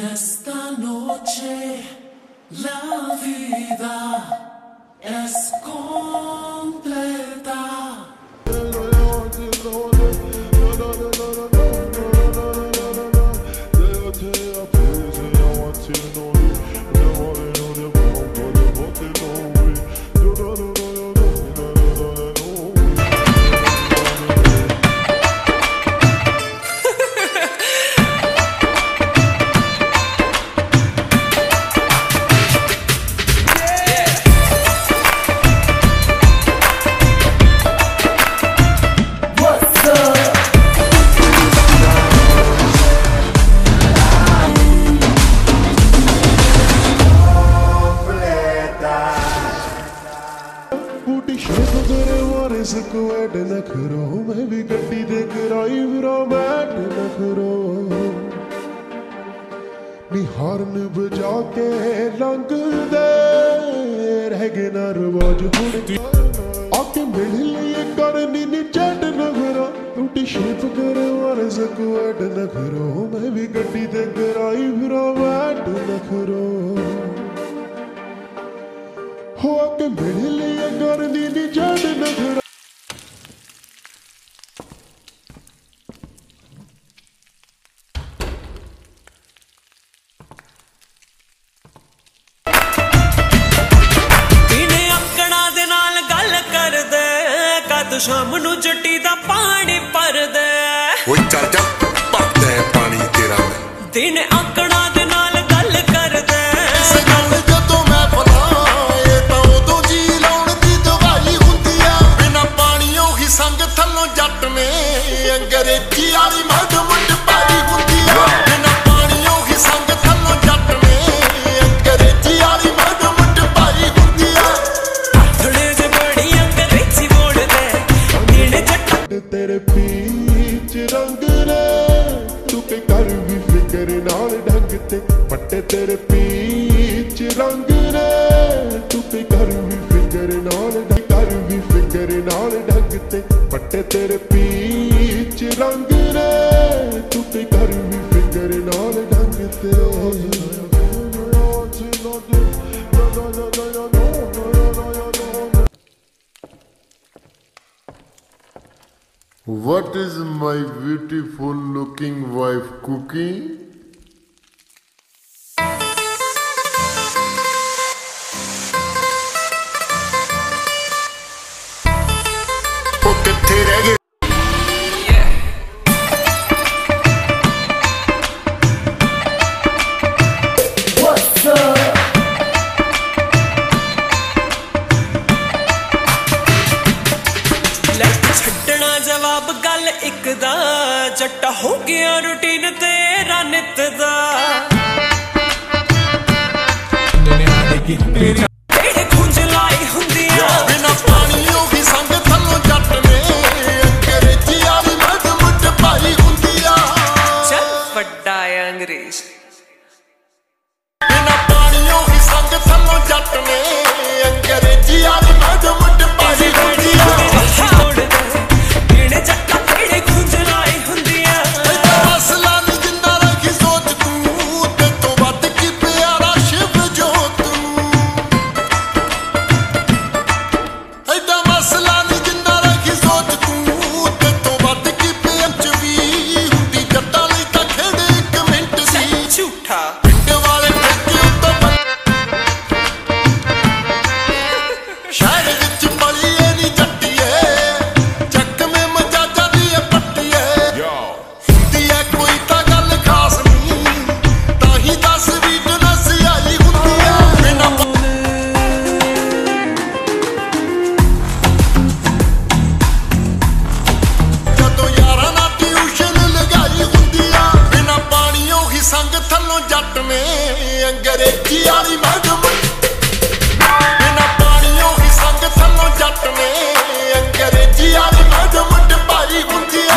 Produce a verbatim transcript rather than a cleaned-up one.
esta noche la vida es completa. स्क्वाड न करो मैं भी गड्डी दे कराई फिरो बैठ न करो नी हॉर्न बजा के लंग दे रह गए ना रवाज हुण आके मिल लिए करनी नी चढ़ न करो टूटी शेप करे और स्क्वाड न करो मैं भी गड्डी दे कराई फिरो बैठ न करो हो आके मिल लिए करनी नी चढ़ न करो शाम नू जट्टी दा पानी भर दे ओए चल चल भरदा है पानी तेरा मैं दिन आकड़ा दे नाल गल कर दे इस गल जदों मैं भुलाए तां उदों जी लाउण दी दवाई हुंदी आ बिना पाणीओ ही संग थल्लों जट ने अंग्रेजी वाली मड मुंड पाई हुंदी आ बिना पाणीओ ही संग थल्लों जट ने अंग्रेजी वाली मड मुंड पाई हुंदी आ थोड़े जे बड़ी अंग्रेजी बोल दे तेरे पीच रंग ने तू के कर भी फिकर नाल ढंग ते पट्टे तेरे पीच रंग ने तू के कर भी फिकर नाल कर भी फिकर नाल ढंग ते पट्टे तेरे पीच रंग ने तू के कर भी फिकर नाल ढंग ते What is my beautiful looking wife cooking? Oh, kithe reh gaye? What's up? छड्डना जवाब गल एक दा जट्टा हो गया रूटीन तेरा नित दा तेरे खुंज लाई हुंदियां बिना पाणीओ भी संग थल्लों जट ने अंग्रेजी वाली मड मुंड पाई हुंदी आ चल वड्डा अंग्रेज बिना पाणीओ ही संग थल्लों जट ने अंग्रेजी वाली मड मुंड पाई हुंदी आ जट ने अंग्रेजी वाली मड बिना पाणीओ ही संग थल्लों जट ने